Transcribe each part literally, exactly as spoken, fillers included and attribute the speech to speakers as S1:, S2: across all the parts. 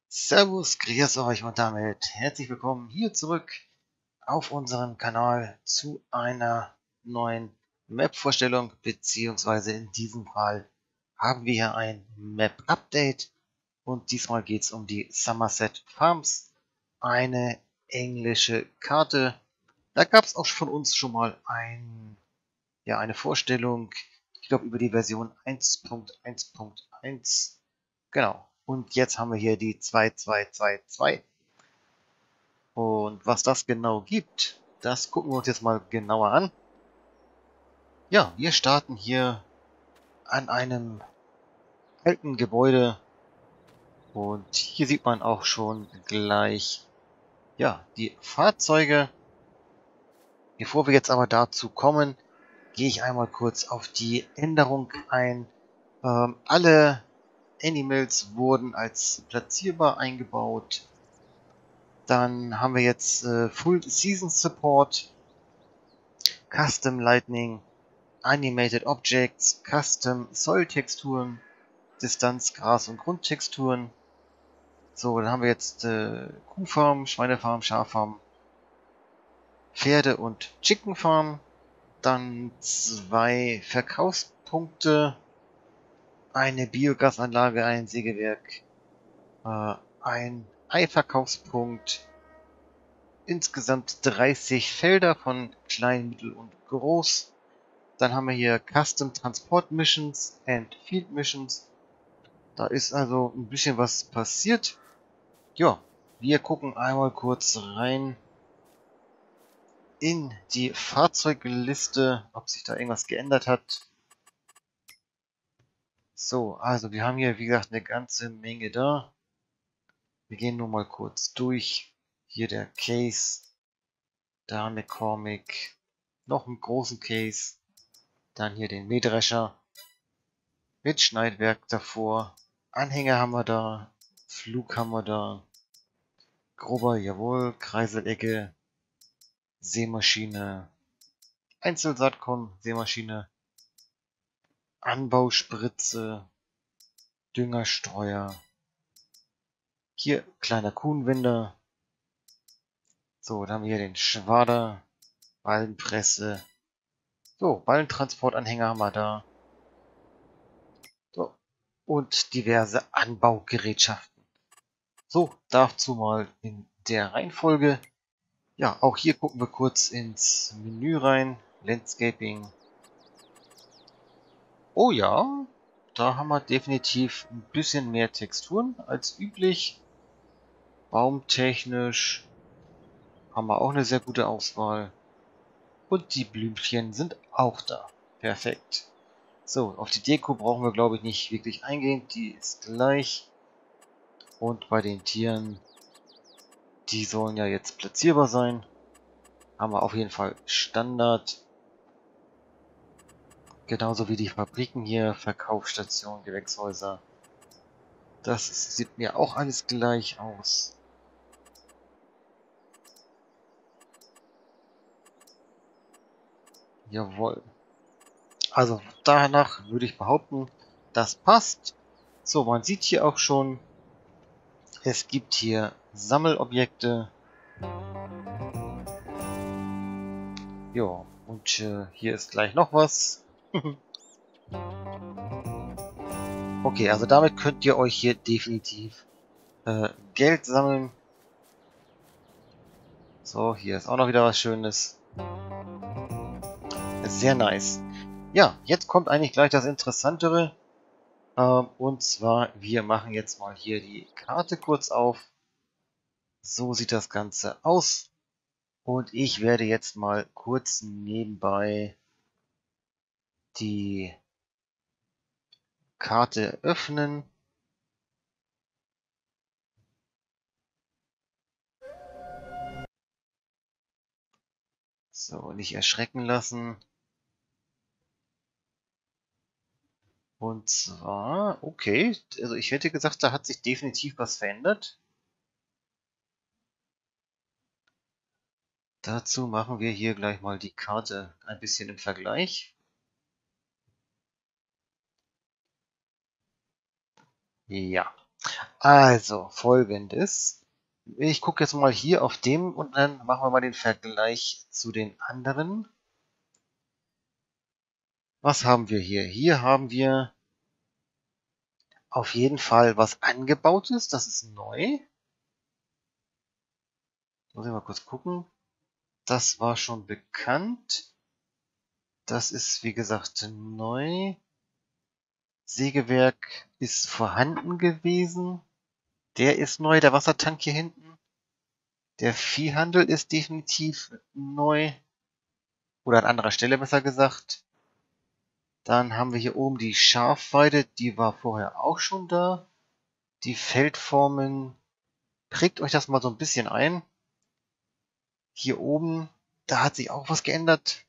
S1: Servus, grüß euch und damit herzlich willkommen hier zurück auf unserem Kanal zu einer neuen Map-Vorstellung, beziehungsweise in diesem Fall haben wir hier ein Map-Update und diesmal geht es um die Somerset Farms, eine englische Karte. Da gab es auch von uns schon mal ein, ja, eine Vorstellung, ich glaube über die Version eins Punkt eins Punkt eins. Genau. Und jetzt haben wir hier die zwei zwei zwei zwei. Und was das genau gibt, das gucken wir uns jetzt mal genauer an. Ja, wir starten hier an einem alten Gebäude. Und hier sieht man auch schon gleich, ja, die Fahrzeuge. Bevor wir jetzt aber dazu kommen, gehe ich einmal kurz auf die Änderung ein. Ähm, alle Animals wurden als platzierbar eingebaut. Dann haben wir jetzt äh, Full Season Support, Custom Lightning, Animated Objects, Custom Soil Texturen, Distanz, Gras und Grundtexturen. So, dann haben wir jetzt äh, Kuhfarm, Schweinefarm, Schaffarm, Pferde und Chicken Farm. Dann zwei Verkaufspunkte, eine Biogasanlage, ein Sägewerk, äh, ein Eiverkaufspunkt. Insgesamt dreißig Felder von klein, mittel und groß. Dann haben wir hier Custom Transport Missions and Field Missions. Da ist also ein bisschen was passiert. Ja, wir gucken einmal kurz rein in die Fahrzeugliste, ob sich da irgendwas geändert hat. So, also wir haben hier, wie gesagt, eine ganze Menge da. Wir gehen nur mal kurz durch. Hier der Case. Da haben wir Comic. Noch einen großen Case. Dann hier den Mähdrescher. Mit Schneidwerk davor. Anhänger haben wir da. Flug haben wir da. Grober, jawohl. Kreiselecke. Sämaschine. Einzelsaatkorn, Sämaschine. Anbauspritze. Düngerstreuer. Hier kleiner Kuhnwender. So, dann haben wir hier den Schwader. Ballenpresse. So, Ballentransportanhänger haben wir da. So. Und diverse Anbaugerätschaften. So, dazu mal in der Reihenfolge. Ja, auch hier gucken wir kurz ins Menü rein. Landscaping. Oh ja, da haben wir definitiv ein bisschen mehr Texturen als üblich. Baumtechnisch haben wir auch eine sehr gute Auswahl. Und die Blümchen sind auch da. Perfekt. So, auf die Deko brauchen wir, glaube ich, nicht wirklich eingehen. Die ist gleich. Und bei den Tieren, die sollen ja jetzt platzierbar sein. Haben wir auf jeden Fall Standard. Genauso wie die Fabriken hier, Verkaufsstationen, Gewächshäuser. Das sieht mir auch alles gleich aus. Jawohl. Also danach würde ich behaupten, das passt. So, man sieht hier auch schon, es gibt hier Sammelobjekte. Ja, und äh, hier ist gleich noch was. Okay, also damit könnt ihr euch hier definitiv äh, Geld sammeln. So, hier ist auch noch wieder was Schönes. Sehr nice. Ja, jetzt kommt eigentlich gleich das Interessantere. Ähm, und zwar, wir machen jetzt mal hier die Karte kurz auf. So sieht das Ganze aus. Und ich werde jetzt mal kurz nebenbei die Karte öffnen. So, nicht erschrecken lassen. Und zwar, okay, also ich hätte gesagt, da hat sich definitiv was verändert. Dazu machen wir hier gleich mal die Karte ein bisschen im Vergleich. Ja, Also, folgendes. Ich gucke jetzt mal hier auf dem und dann machen wir mal den Vergleich zu den anderen. Was haben wir hier? Hier haben wir auf jeden Fall was Angebautes. Das ist neu. Muss ich mal kurz gucken. Das war schon bekannt. Das ist, wie gesagt, neu. Sägewerk ist vorhanden gewesen. Der ist neu, der Wassertank hier hinten. Der Viehhandel ist definitiv neu. Oder an anderer Stelle besser gesagt. Dann haben wir hier oben die Schafweide, die war vorher auch schon da. Die Feldformen, prägt euch das mal so ein bisschen ein. Hier oben, da hat sich auch was geändert.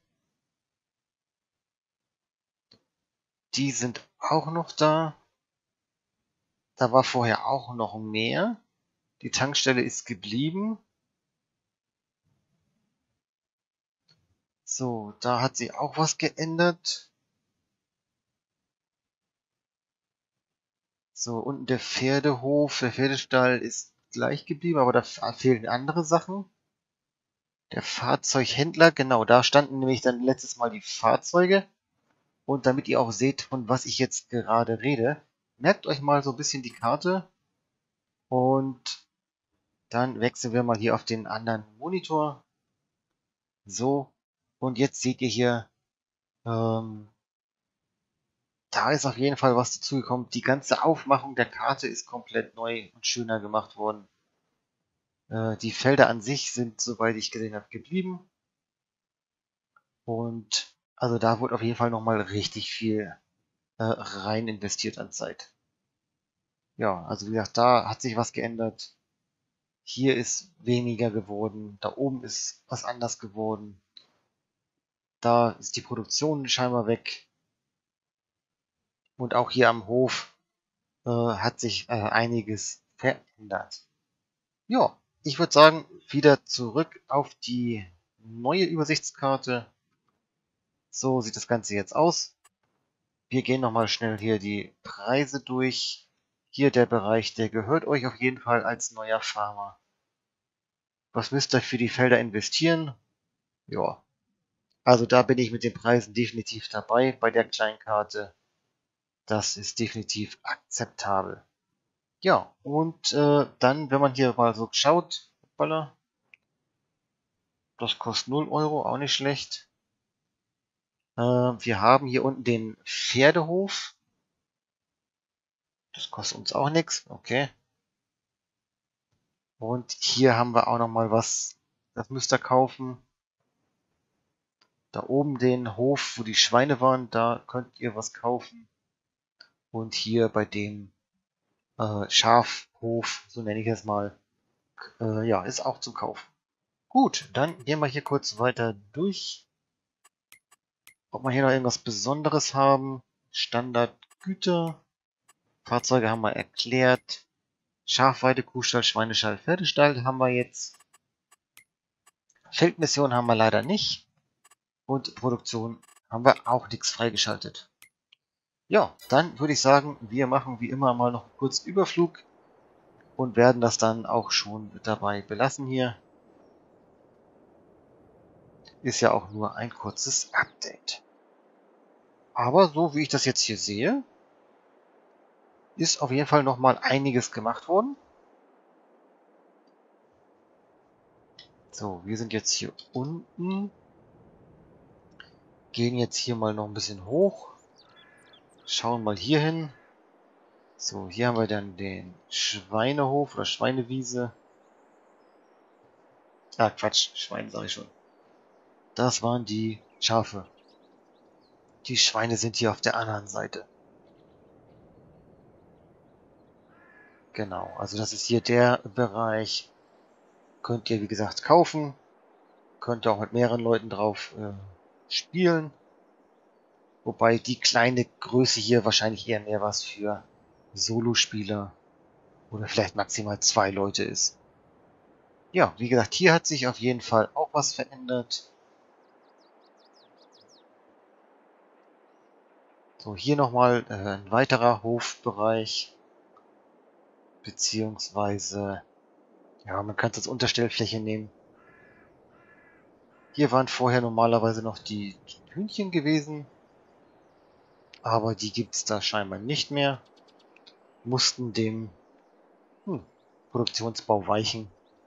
S1: Die sind auch noch da. Da war vorher auch noch mehr. Die Tankstelle ist geblieben. So, da hat sich auch was geändert. So, unten der Pferdehof, der Pferdestall ist gleich geblieben, aber da fehlen andere Sachen. Der Fahrzeughändler, genau, da standen nämlich dann letztes Mal die Fahrzeuge. Und damit ihr auch seht, von was ich jetzt gerade rede, merkt euch mal so ein bisschen die Karte. Und dann wechseln wir mal hier auf den anderen Monitor. So, und jetzt seht ihr hier, ähm, da ist auf jeden Fall was dazugekommen. Die ganze Aufmachung der Karte ist komplett neu und schöner gemacht worden. Äh, die Felder an sich sind, soweit ich gesehen habe, geblieben. Und also da wurde auf jeden Fall nochmal richtig viel äh, rein investiert an Zeit. Ja, also wie gesagt, da hat sich was geändert. Hier ist weniger geworden. Da oben ist was anders geworden. Da ist die Produktion scheinbar weg. Und auch hier am Hof äh, hat sich äh, einiges verändert. Ja, ich würde sagen, wieder zurück auf die neue Übersichtskarte. So sieht das Ganze jetzt aus. Wir gehen nochmal schnell hier die Preise durch. Hier der Bereich, der gehört euch auf jeden Fall als neuer Farmer. Was müsst ihr für die Felder investieren? Ja, also da bin ich mit den Preisen definitiv dabei bei der Kleinkarte. Das ist definitiv akzeptabel. Ja, und äh, dann, wenn man hier mal so schaut, hoppala, das kostet null Euro, auch nicht schlecht. Äh, wir haben hier unten den Pferdehof. Das kostet uns auch nichts, okay. Und hier haben wir auch noch mal was, das müsst ihr kaufen. Da oben den Hof, wo die Schweine waren, da könnt ihr was kaufen. Und hier bei dem äh, Schafhof, so nenne ich es mal, äh, ja, ist auch zum Kaufen. Gut, dann gehen wir hier kurz weiter durch. Ob wir hier noch irgendwas Besonderes haben. Standardgüter. Fahrzeuge haben wir erklärt. Schafweide, Kuhstall, Schweinestall, Pferdestall haben wir jetzt. Feldmission haben wir leider nicht. Und Produktion haben wir auch nichts freigeschaltet. Ja, dann würde ich sagen, wir machen wie immer mal noch einen kurzen Überflug und werden das dann auch schon dabei belassen hier. Ist ja auch nur ein kurzes Update. Aber so wie ich das jetzt hier sehe, ist auf jeden Fall noch mal einiges gemacht worden. So, wir sind jetzt hier unten. Gehen jetzt hier mal noch ein bisschen hoch. Schauen mal hier hin. So, hier haben wir dann den Schweinehof oder Schweinewiese. Ah, Quatsch, Schweine sage ich schon. Das waren die Schafe. Die Schweine sind hier auf der anderen Seite. Genau, also das ist hier der Bereich. Könnt ihr, wie gesagt, kaufen. Könnt ihr auch mit mehreren Leuten drauf äh, spielen. Wobei die kleine Größe hier wahrscheinlich eher mehr was für Solospieler oder vielleicht maximal zwei Leute ist. Ja, wie gesagt, hier hat sich auf jeden Fall auch was verändert. So, hier nochmal äh, ein weiterer Hofbereich. Beziehungsweise, ja, man kann es als Unterstellfläche nehmen. Hier waren vorher normalerweise noch die Hühnchen gewesen, aber die gibt es da scheinbar nicht mehr. Mussten dem hm, Produktionsbau weichen.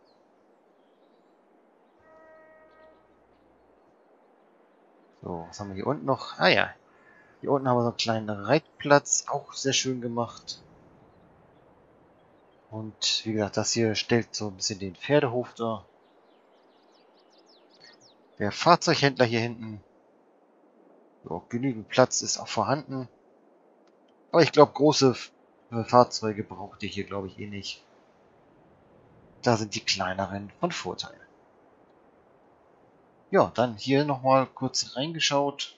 S1: So, was haben wir hier unten noch? Ah ja, hier unten haben wir so einen kleinen Reitplatz, auch sehr schön gemacht. Und wie gesagt, das hier stellt so ein bisschen den Pferdehof dar. Der Fahrzeughändler hier hinten. So, genügend Platz ist auch vorhanden. Aber ich glaube, große Fahrzeuge braucht ihr hier, glaube ich, eh nicht. Da sind die kleineren von Vorteil. Ja, dann hier nochmal kurz reingeschaut.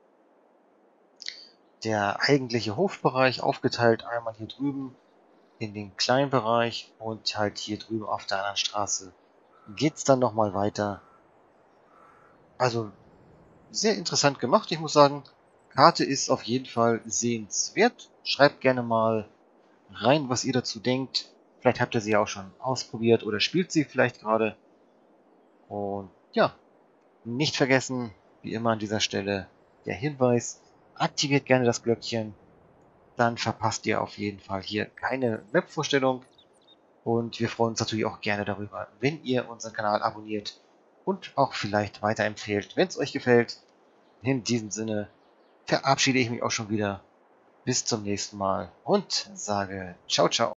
S1: Der eigentliche Hofbereich aufgeteilt einmal hier drüben in den kleinen Bereich und halt hier drüben auf der anderen Straße geht es dann nochmal weiter. Also sehr interessant gemacht, ich muss sagen. Karte ist auf jeden Fall sehenswert. Schreibt gerne mal rein, was ihr dazu denkt. Vielleicht habt ihr sie auch schon ausprobiert oder spielt sie vielleicht gerade. Und ja, nicht vergessen, wie immer an dieser Stelle der Hinweis, aktiviert gerne das Glöckchen. Dann verpasst ihr auf jeden Fall hier keine Map-Vorstellung. Und wir freuen uns natürlich auch gerne darüber, wenn ihr unseren Kanal abonniert und auch vielleicht weiterempfehlt, wenn es euch gefällt. In diesem Sinne verabschiede ich mich auch schon wieder. Bis zum nächsten Mal und sage ciao, ciao.